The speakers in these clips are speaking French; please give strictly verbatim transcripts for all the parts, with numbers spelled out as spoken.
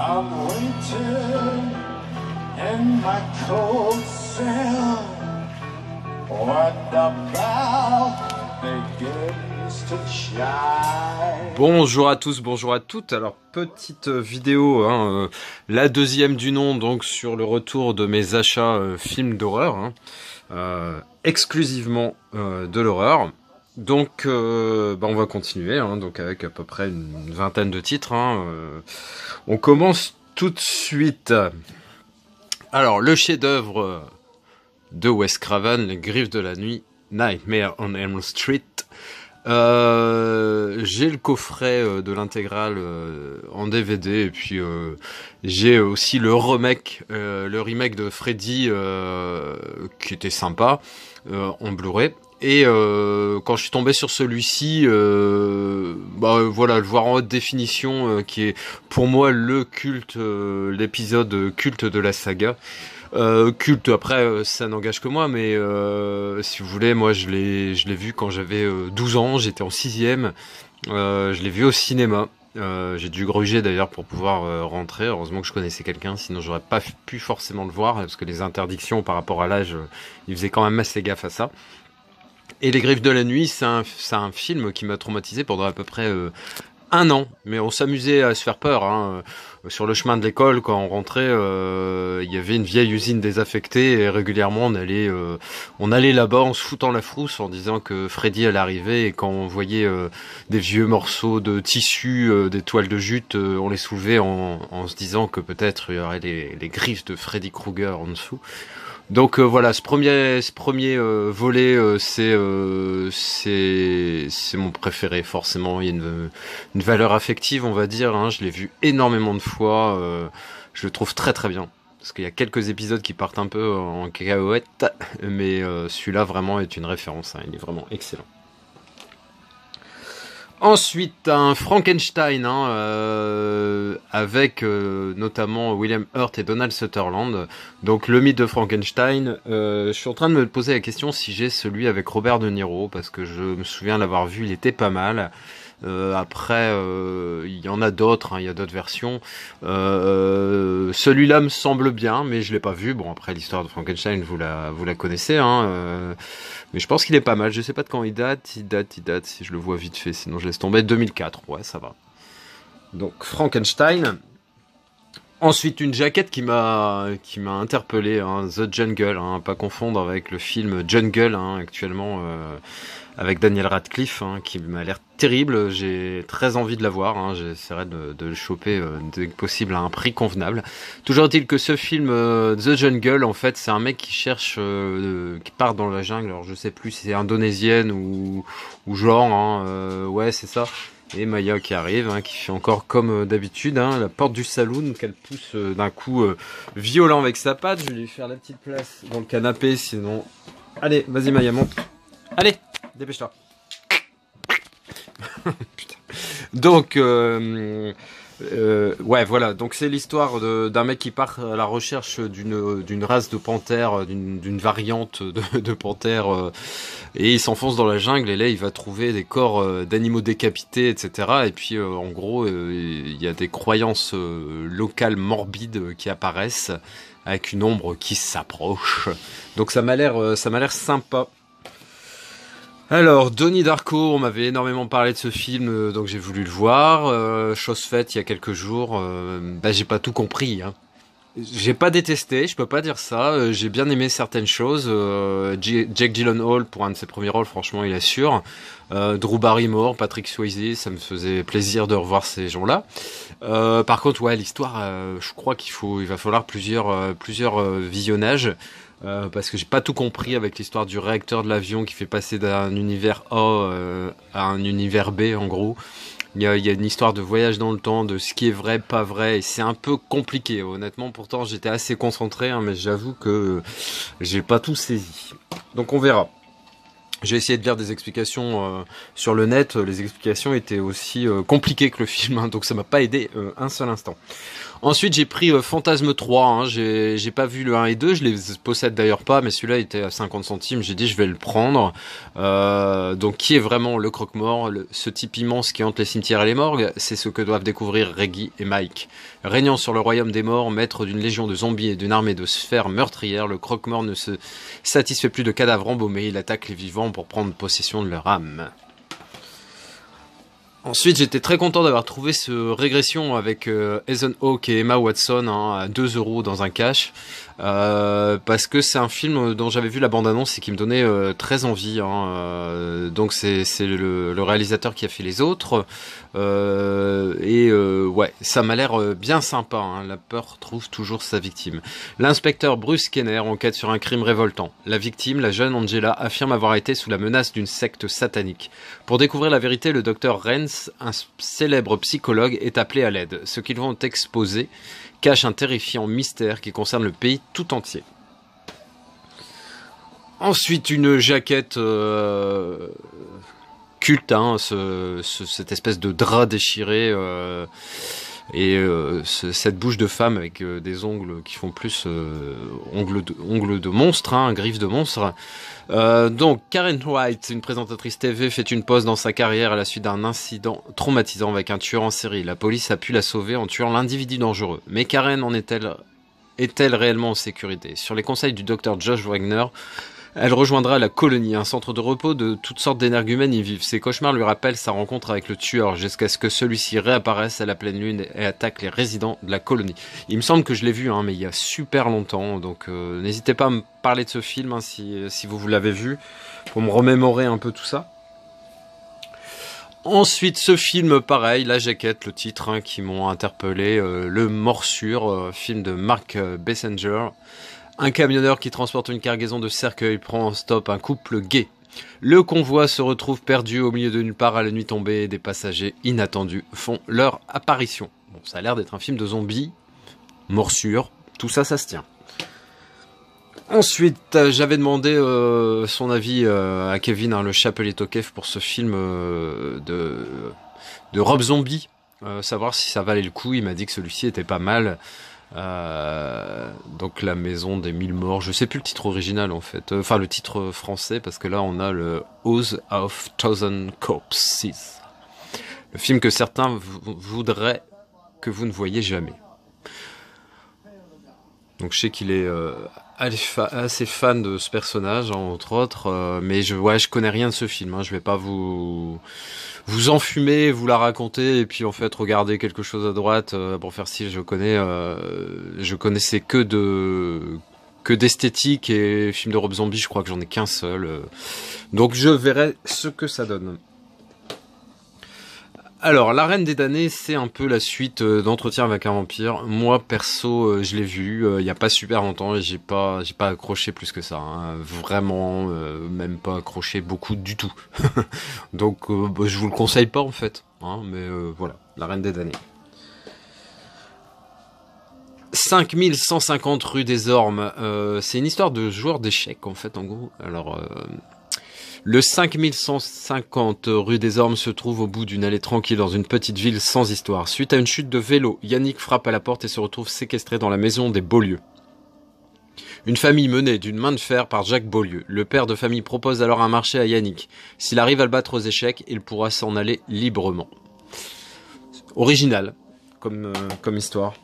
I'm waiting in my cold cell. What about begins to shine. Bonjour à tous, bonjour à toutes. Alors petite vidéo, hein, euh, la deuxième du nom, donc sur le retour de mes achats euh, films d'horreur, hein, euh, exclusivement euh, de l'horreur. Donc euh, bah on va continuer, hein, donc avec à peu près une vingtaine de titres. Hein, euh, on commence tout de suite. Alors le chef-d'œuvre de Wes Craven, Les Griffes de la Nuit, Nightmare on Elm Street. Euh, j'ai le coffret euh, de l'intégrale euh, en D V D et puis euh, j'ai aussi le remake, euh, le remake de Freddy euh, qui était sympa euh, en Blu-ray. Et euh, quand je suis tombé sur celui-ci, euh, bah voilà, le voir en haute définition, euh, qui est pour moi le culte, euh, l'épisode culte de la saga. Euh, culte, après ça n'engage que moi, mais euh, si vous voulez, moi je l'ai je l'ai vu quand j'avais euh, douze ans, j'étais en sixième, euh, je l'ai vu au cinéma. Euh, j'ai dû gruger d'ailleurs pour pouvoir euh, rentrer. Heureusement que je connaissais quelqu'un, sinon j'aurais pas pu forcément le voir, parce que les interdictions par rapport à l'âge, euh, ils faisaient quand même assez gaffe à ça. Et Les Griffes de la Nuit, c'est un, c'est un film qui m'a traumatisé pendant à peu près euh, un an. Mais on s'amusait à se faire peur. Hein. Sur le chemin de l'école, quand on rentrait, euh, il y avait une vieille usine désaffectée et régulièrement on allait, euh, on allait là-bas en se foutant la frousse en disant que Freddy allait arriver. Et quand on voyait euh, des vieux morceaux de tissu, euh, des toiles de jute, euh, on les soulevait en, en se disant que peut-être il y aurait les, les griffes de Freddy Krueger en dessous. Donc euh, voilà, ce premier, ce premier euh, volet, euh, c'est, euh, c'est, c'est mon préféré forcément. Il y a une, une valeur affective, on va dire. Hein. Je l'ai vu énormément de fois. Euh, je le trouve très très bien. Parce qu'il y a quelques épisodes qui partent un peu en cacahuète, mais euh, celui-là vraiment est une référence. Hein. Il est vraiment excellent. Ensuite, un Frankenstein, hein, euh, avec euh, notamment William Hurt et Donald Sutherland. Donc le mythe de Frankenstein. Euh, je suis en train de me poser la question si j'ai celui avec Robert De Niro, parce que je me souviens l'avoir vu, il était pas mal. Euh, après, euh, il y en a d'autres, hein, il y a d'autres versions. Euh, celui-là me semble bien, mais je l'ai pas vu. Bon, après l'histoire de Frankenstein, vous la, vous la connaissez, hein. Euh, mais je pense qu'il est pas mal. Je sais pas de quand il date. Il date, il date. Si je le vois vite fait, sinon je laisse tomber. deux mille quatre, ouais, ça va. Donc Frankenstein. Ensuite, une jaquette qui m'a qui m'a interpellé, hein, The Jungle, hein, pas confondre avec le film Jungle, hein, actuellement euh, avec Daniel Radcliffe, hein, qui m'a l'air terrible. J'ai très envie de la voir. Hein, j'essaierai de, de le choper euh, dès que possible à un prix convenable. Toujours est-il que ce film euh, The Jungle, en fait, c'est un mec qui cherche, euh, qui part dans la jungle. Alors je sais plus si c'est indonésienne ou ou genre, hein, euh, ouais, c'est ça. Et Maya qui arrive, hein, qui fait encore comme euh, d'habitude, hein, la porte du saloon qu'elle pousse euh, d'un coup euh, violent avec sa patte. Je vais lui faire la petite place dans le canapé, sinon... Allez, vas-y Maya, monte. Allez, dépêche-toi. Putain. Donc, euh, euh, ouais, voilà. Donc c'est l'histoire de, d'un mec qui part à la recherche d'une d'une race de panthères, d'une d'une variante de, de panthères, euh, et il s'enfonce dans la jungle et là il va trouver des corps euh, d'animaux décapités, et cetera. Et puis euh, en gros, euh, il y a des croyances euh, locales morbides qui apparaissent avec une ombre qui s'approche. Donc ça m'a l'air, euh, ça m'a l'air sympa. Alors, Donnie Darko, on m'avait énormément parlé de ce film, euh, donc j'ai voulu le voir. Euh, chose faite, il y a quelques jours, euh, bah j'ai pas tout compris. Hein. J'ai pas détesté, je peux pas dire ça. Euh, j'ai bien aimé certaines choses. Euh, J- Jake Gyllenhaal, pour un de ses premiers rôles, franchement, il assure. Euh, Drew Barrymore, Patrick Swayze, ça me faisait plaisir de revoir ces gens-là. Euh, par contre, ouais, l'histoire, euh, je crois qu'il faut, il va falloir plusieurs, euh, plusieurs euh, visionnages. Euh, parce que j'ai pas tout compris avec l'histoire du réacteur de l'avion qui fait passer d'un univers A euh, à un univers B, en gros. Il y a, il y a une histoire de voyage dans le temps, de ce qui est vrai, pas vrai, et c'est un peu compliqué, honnêtement. Pourtant, j'étais assez concentré, hein, mais j'avoue que j'ai pas tout saisi. Donc on verra. J'ai essayé de lire des explications euh, sur le net. Les explications étaient aussi euh, compliquées que le film, hein, donc ça m'a pas aidé euh, un seul instant. Ensuite, j'ai pris euh, Fantasme trois. Hein, j'ai, j'ai pas vu le un et deux. Je les possède d'ailleurs pas, mais celui-là était à cinquante centimes. J'ai dit je vais le prendre. Euh, donc, qui est vraiment le croque-mort, le, ce type immense qui hante les cimetières et les morgues? C'est ce que doivent découvrir Reggie et Mike. Régnant sur le royaume des morts, maître d'une légion de zombies et d'une armée de sphères meurtrières, le croque-mort ne se satisfait plus de cadavres embaumés. Il attaque les vivants pour prendre possession de leur âme. Ensuite, j'étais très content d'avoir trouvé ce régression avec euh, Ethan Hawke et Emma Watson hein, à deux euros dans un cash. Euh, parce que c'est un film dont j'avais vu la bande-annonce et qui me donnait euh, très envie. Hein, euh, donc c'est, c'est le, le réalisateur qui a fait les autres. Euh, et euh, ouais, ça m'a l'air bien sympa. Hein, la peur trouve toujours sa victime. L'inspecteur Bruce Kenner enquête sur un crime révoltant. La victime, la jeune Angela, affirme avoir été sous la menace d'une secte satanique. Pour découvrir la vérité, le docteur Renz, un célèbre psychologue, est appelé à l'aide. Ce qu'ils vont exposer cache un terrifiant mystère qui concerne le pays tout entier. Ensuite, une jaquette euh, culte, hein, ce, ce, cette espèce de drap déchiré euh, et euh, ce, cette bouche de femme avec euh, des ongles qui font plus euh, ongles, de, ongles de monstre, hein, griffes de monstre. Euh, donc, Karen White, une présentatrice T V, fait une pause dans sa carrière à la suite d'un incident traumatisant avec un tueur en série. La police a pu la sauver en tuant l'individu dangereux. Mais Karen en est-elle, est-elle réellement en sécurité? Sur les conseils du docteur Josh Wagner, elle rejoindra la colonie, un centre de repos de toutes sortes d'énergumènes y vivent. Ses cauchemars lui rappellent sa rencontre avec le tueur, jusqu'à ce que celui-ci réapparaisse à la pleine lune et attaque les résidents de la colonie. Il me semble que je l'ai vu, hein, mais il y a super longtemps, donc euh, n'hésitez pas à me parler de ce film hein, si, si vous, vous l'avez vu, pour me remémorer un peu tout ça. Ensuite, ce film, pareil, la jaquette, le titre, hein, qui m'ont interpellé, euh, Le Morsure, euh, film de Mark Bessinger. Un camionneur qui transporte une cargaison de cercueils prend en stop un couple gay. Le convoi se retrouve perdu au milieu de nulle part à la nuit tombée et des passagers inattendus font leur apparition. Bon, ça a l'air d'être un film de zombies, morsure, tout ça, ça se tient. Ensuite, euh, j'avais demandé euh, son avis euh, à Kevin, hein, le Chapelier Tokef, pour ce film euh, de, de Rob Zombie, euh, savoir si ça valait le coup. Il m'a dit que celui-ci était pas mal. Euh, donc la maison des mille morts, je sais plus le titre original en fait, enfin le titre français parce que là on a le House of Thousand Corpses, le film que certains voudraient que vous ne voyez jamais. Donc je sais qu'il est euh, assez fan de ce personnage, hein, entre autres, euh, mais je ouais je connais rien de ce film, hein, je vais pas vous vous enfumer, vous la raconter et puis en fait regarder quelque chose à droite euh, pour faire style. Je connais, euh, je connaissais que de que d'esthétique et film de Rob Zombie, je crois que j'en ai qu'un seul, euh, donc je verrai ce que ça donne. Alors, La Reine des damnés, c'est un peu la suite euh, d'Entretien avec un vampire. Moi, perso, euh, je l'ai vu euh, il y a pas super longtemps et j'ai pas, j'ai pas accroché plus que ça. Hein. Vraiment, euh, même pas accroché beaucoup du tout. Donc, euh, bah, je vous le conseille pas en fait. Hein, mais euh, voilà, La Reine des damnés. cinq mille cent cinquante rue des Ormes. Euh, c'est une histoire de joueur d'échecs en fait, en gros. Alors. Euh, Le cinq mille cent cinquante rue des Ormes se trouve au bout d'une allée tranquille dans une petite ville sans histoire. Suite à une chute de vélo, Yannick frappe à la porte et se retrouve séquestré dans la maison des Beaulieu. Une famille menée d'une main de fer par Jacques Beaulieu. Le père de famille propose alors un marché à Yannick. S'il arrive à le battre aux échecs, il pourra s'en aller librement. Original comme, euh, comme histoire.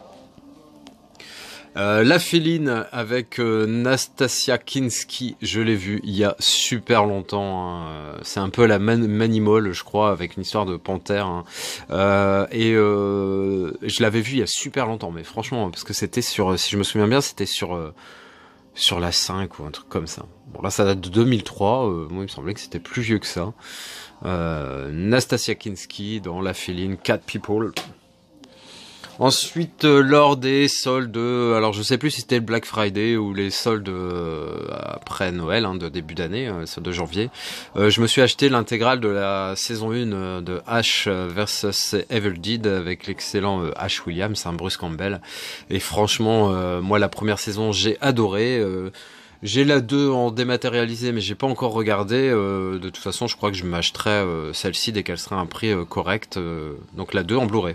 Euh, La Féline avec euh, Nastasia Kinski, je l'ai vu il y a super longtemps. Hein. C'est un peu la man Manimol, je crois, avec une histoire de panthère. Hein. Euh, et euh, je l'avais vu il y a super longtemps, mais franchement, parce que c'était sur, si je me souviens bien, c'était sur euh, sur la cinq ou un truc comme ça. Bon là, ça date de deux mille trois. Euh, moi, il me semblait que c'était plus vieux que ça. Euh, Nastasia Kinski dans La Féline, Cat People. Ensuite, euh, lors des soldes, alors je sais plus si c'était le Black Friday ou les soldes euh, après Noël, hein, de début d'année, euh, soldes de janvier, euh, je me suis acheté l'intégrale de la saison un euh, de Ash versus Evil Dead avec l'excellent euh, Ash Williams, hein, Bruce Campbell. Et franchement, euh, moi la première saison j'ai adoré. Euh, J'ai la deux en dématérialisé, mais j'ai pas encore regardé. Euh, de toute façon, je crois que je m'achèterai euh, celle-ci dès qu'elle sera à un prix euh, correct. Euh, donc la deux en Blu-ray.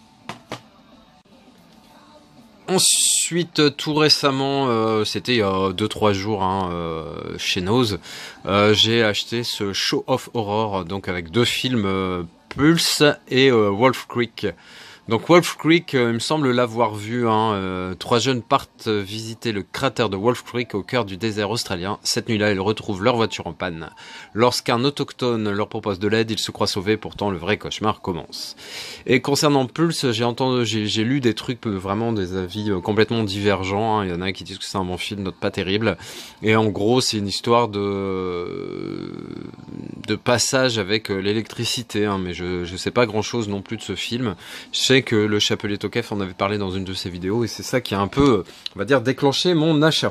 Ensuite, tout récemment, euh, c'était il y a deux trois jours hein, euh, chez Nose, euh, j'ai acheté ce Show of Horror, donc avec deux films, euh, Pulse et euh, Wolf Creek. Donc Wolf Creek, euh, il me semble l'avoir vu. Hein, euh, trois jeunes partent visiter le cratère de Wolf Creek au cœur du désert australien. Cette nuit-là, ils retrouvent leur voiture en panne. Lorsqu'un autochtone leur propose de l'aide, ils se croient sauvés. Pourtant, le vrai cauchemar commence. Et concernant Pulse, j'ai entendu, j'ai, j'ai lu des trucs vraiment des avis complètement divergents. Hein. Il y en a qui disent que c'est un bon film, d'autres pas terrible. Et en gros, c'est une histoire de de passage avec l'électricité. Hein, mais je je sais pas grand-chose non plus de ce film. Je sais que le Chapelier Tokef en avait parlé dans une de ses vidéos et c'est ça qui a un peu, on va dire, déclenché mon achat.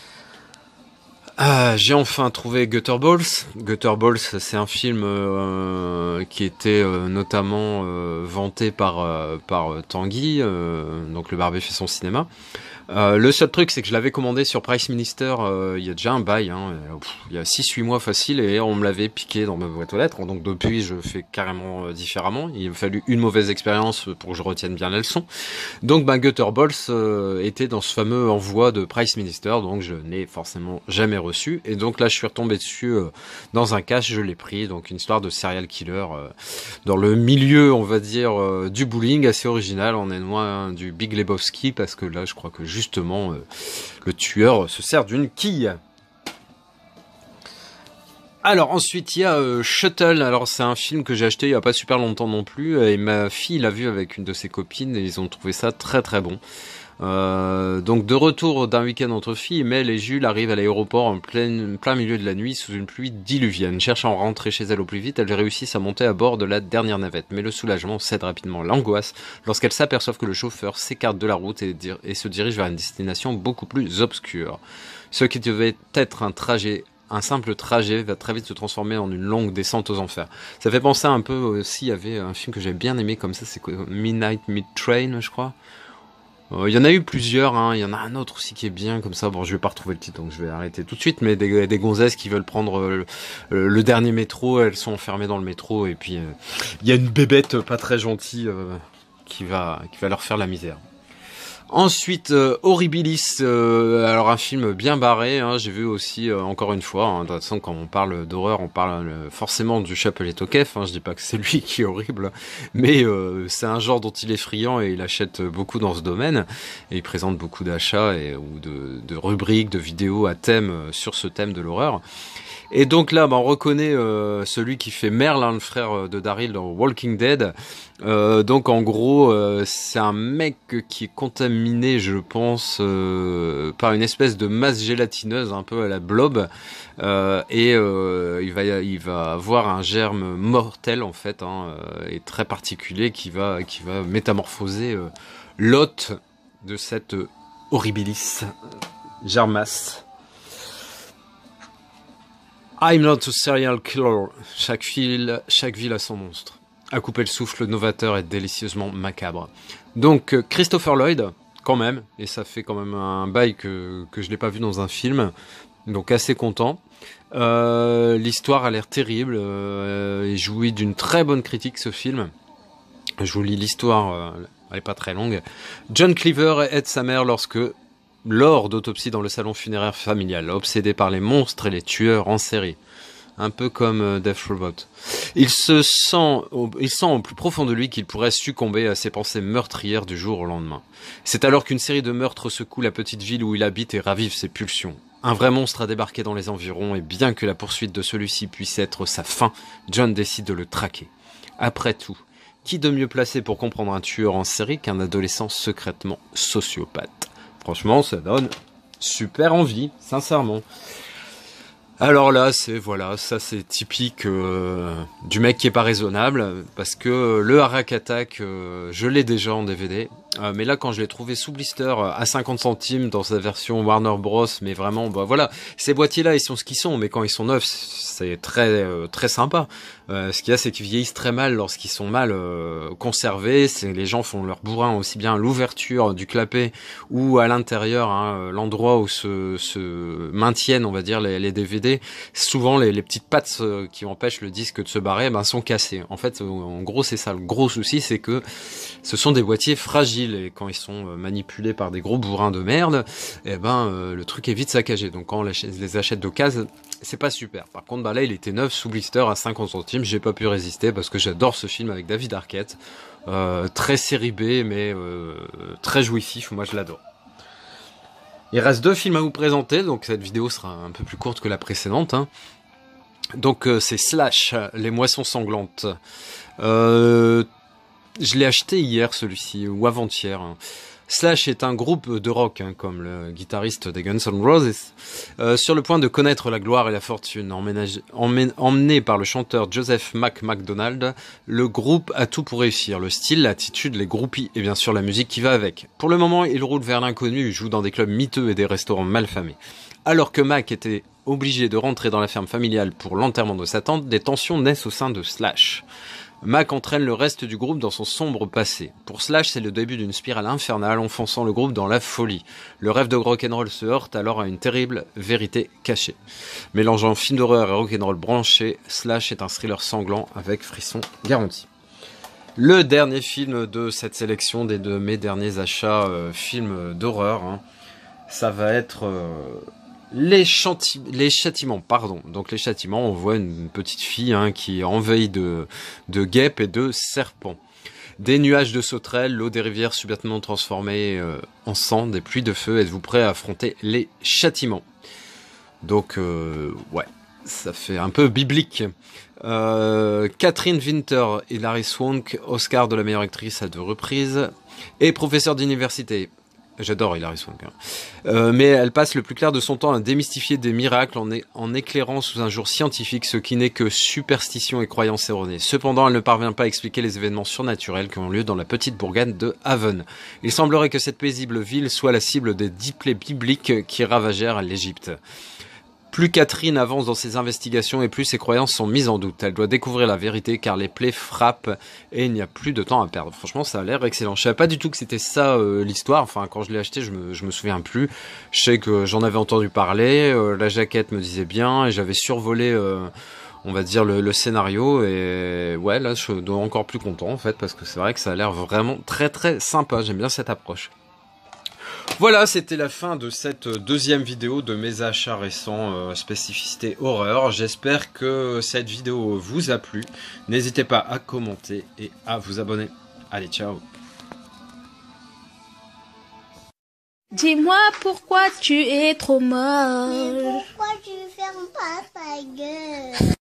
Ah, j'ai enfin trouvé Gutterballs. Gutterballs, c'est un film euh, qui était euh, notamment euh, vanté par euh, par Tanguy, euh, donc le Barbet fait son cinéma. Euh, le seul truc, c'est que je l'avais commandé sur Price Minister euh, il y a déjà un bail, hein, pff, il y a six huit mois facile, et on me l'avait piqué dans ma boîte aux lettres. Donc depuis, je fais carrément euh, différemment. Il a fallu une mauvaise expérience pour que je retienne bien la leçon. Donc, ben, Gutterballs euh, était dans ce fameux envoi de Price Minister, donc je n'ai forcément jamais reçu. Et donc là, je suis retombé dessus euh, dans un cache, je l'ai pris. Donc une histoire de serial killer euh, dans le milieu, on va dire, euh, du bowling, assez original. On est loin hein, du Big Lebowski, parce que là, je crois que justement, euh, le tueur se sert d'une quille. Alors ensuite il y a euh, Shuttle. Alors c'est un film que j'ai acheté il y a pas super longtemps non plus, et ma fille l'a vu avec une de ses copines et ils ont trouvé ça très très bon. Euh, donc de retour d'un week-end entre filles, Mel et Jules arrivent à l'aéroport en plein, plein milieu de la nuit sous une pluie diluvienne. Cherchant à rentrer chez elle au plus vite, elles réussissent à monter à bord de la dernière navette. Mais le soulagement cède rapidement l'angoisse lorsqu'elles s'aperçoivent que le chauffeur s'écarte de la route et, dir- et se dirige vers une destination beaucoup plus obscure. Ce qui devait être un trajet un simple trajet va très vite se transformer en une longue descente aux enfers. Ça fait penser un peu aussi, il y avait un film que j'avais bien aimé comme ça, c'est quoi, Midnight Mid Train, je crois. Il euh, y en a eu plusieurs, hein. Il y en a un autre aussi qui est bien comme ça. Bon, je vais pas retrouver le titre, donc je vais arrêter tout de suite. Mais des, des gonzesses qui veulent prendre le, le, le dernier métro, elles sont enfermées dans le métro et puis il euh, y a une bébête pas très gentille euh, qui va qui va leur faire la misère. Ensuite, euh, Horribilis, euh, alors un film bien barré, hein, j'ai vu aussi, euh, encore une fois, hein, de toute façon quand on parle d'horreur, on parle euh, forcément du Chapelier Tokef, hein, je dis pas que c'est lui qui est horrible, mais euh, c'est un genre dont il est friand et il achète beaucoup dans ce domaine, et il présente beaucoup d'achats et, ou de, de rubriques, de vidéos à thème euh, sur ce thème de l'horreur. Et donc là, bah, on reconnaît euh, celui qui fait Merle, hein, le frère de Daryl dans Walking Dead. Euh, donc en gros, euh, c'est un mec qui est contaminé, je pense, euh, par une espèce de masse gélatineuse, un peu à la blob, euh, et euh, il va, il va avoir un germe mortel en fait, hein, et très particulier qui va, qui va métamorphoser euh, l'hôte de cette Horribilis, Germas. I'm not a serial killer. Chaque ville, chaque ville a son monstre. À couper le souffle, novateur et délicieusement macabre. Donc Christopher Lloyd, quand même, et ça fait quand même un bail que que je l'ai pas vu dans un film, donc assez content. Euh, l'histoire a l'air terrible, euh, et jouit d'une très bonne critique ce film. Je vous lis l'histoire, euh, elle est pas très longue. John Cleaver aide sa mère lorsque lors d'autopsie dans le salon funéraire familial, obsédé par les monstres et les tueurs en série. Un peu comme Death Robot. Il se sent, il sent au plus profond de lui qu'il pourrait succomber à ses pensées meurtrières du jour au lendemain. C'est alors qu'une série de meurtres secoue la petite ville où il habite et ravive ses pulsions. Un vrai monstre a débarqué dans les environs et bien que la poursuite de celui-ci puisse être sa fin, John décide de le traquer. Après tout, qui de mieux placé pour comprendre un tueur en série qu'un adolescent secrètement sociopathe ? Franchement, ça donne super envie, sincèrement. Alors là, c'est voilà, ça c'est typique euh, du mec qui est pas raisonnable, parce que le Harak Attack, euh, je l'ai déjà en D V D, Euh, mais là, quand je l'ai trouvé sous blister à cinquante centimes dans sa version Warner Bros, mais vraiment, bah voilà, ces boîtiers-là, ils sont ce qu'ils sont, mais quand ils sont neufs, c'est très euh, très sympa. Euh, ce qu'il y a, c'est qu'ils vieillissent très mal lorsqu'ils sont mal euh, conservés. C'est, les gens font leur bourrin aussi bien à l'ouverture du clapet ou à l'intérieur, hein, l'endroit où se, se maintiennent, on va dire, les, les D V D. Souvent, les, les petites pattes euh, qui empêchent le disque de se barrer, ben, sont cassées. En fait, en gros, c'est ça. Le gros souci, c'est que ce sont des boîtiers fragiles. Et quand ils sont manipulés par des gros bourrins de merde, eh ben euh, le truc est vite saccagé. Donc quand on les achète d'occasion, c'est pas super. Par contre, bah là, il était neuf sous blister à cinquante centimes. J'ai pas pu résister parce que j'adore ce film avec David Arquette. Euh, très série B, mais euh, très jouissif. Moi, je l'adore. Il reste deux films à vous présenter, donc cette vidéo sera un peu plus courte que la précédente. Hein. Donc euh, c'est Slash, les moissons sanglantes. Euh, Je l'ai acheté hier, celui-ci, ou avant-hier. Slash est un groupe de rock, hein, comme le guitariste des Guns N' Roses, euh, sur le point de connaître la gloire et la fortune. Emménagé, emmène, emmené par le chanteur Joseph Mac McDonald, le groupe a tout pour réussir. Le style, l'attitude, les groupies et bien sûr la musique qui va avec. Pour le moment, il roule vers l'inconnu, joue dans des clubs miteux et des restaurants malfamés. Alors que Mac était obligé de rentrer dans la ferme familiale pour l'enterrement de sa tante, des tensions naissent au sein de Slash. Mac entraîne le reste du groupe dans son sombre passé. Pour Slash, c'est le début d'une spirale infernale enfonçant le groupe dans la folie. Le rêve de rock'n'roll se heurte alors à une terrible vérité cachée. Mélangeant film d'horreur et rock'n'roll branché, Slash est un thriller sanglant avec frisson garanti. Le dernier film de cette sélection des de mes derniers achats euh, films d'horreur, hein, ça va être... Euh, Les, chanti... les châtiments, pardon. Donc les châtiments, on voit une petite fille hein, qui est envahie de, de guêpes et de serpents. Des nuages de sauterelles, l'eau des rivières subitement transformée euh, en sang, des pluies de feu. Êtes-vous prêt à affronter les châtiments? Donc, euh, ouais, ça fait un peu biblique. Euh, Catherine Winter et Hilary Swank, Oscar de la meilleure actrice à deux reprises, et professeur d'université. J'adore Hilary Swank. Hein. Euh, mais elle passe le plus clair de son temps à démystifier des miracles en, é en éclairant sous un jour scientifique ce qui n'est que superstition et croyance erronée. Cependant, elle ne parvient pas à expliquer les événements surnaturels qui ont lieu dans la petite bourgade de Haven. Il semblerait que cette paisible ville soit la cible des dix plaies bibliques qui ravagèrent l'Égypte. Plus Catherine avance dans ses investigations et plus ses croyances sont mises en doute. Elle doit découvrir la vérité car les plaies frappent et il n'y a plus de temps à perdre. Franchement, ça a l'air excellent. Je savais pas du tout que c'était ça euh, l'histoire. Enfin, quand je l'ai acheté, je me, je me souviens plus. Je sais que j'en avais entendu parler. Euh, la jaquette me disait bien et j'avais survolé, euh, on va dire, le, le scénario. Et ouais, là, je dois encore plus content en fait parce que c'est vrai que ça a l'air vraiment très très sympa. J'aime bien cette approche. Voilà, c'était la fin de cette deuxième vidéo de mes achats récents euh, spécificité horreur. J'espère que cette vidéo vous a plu. N'hésitez pas à commenter et à vous abonner. Allez, ciao. Dis-moi pourquoi tu es trop moche. Mais pourquoi tu fermes pas ta gueule?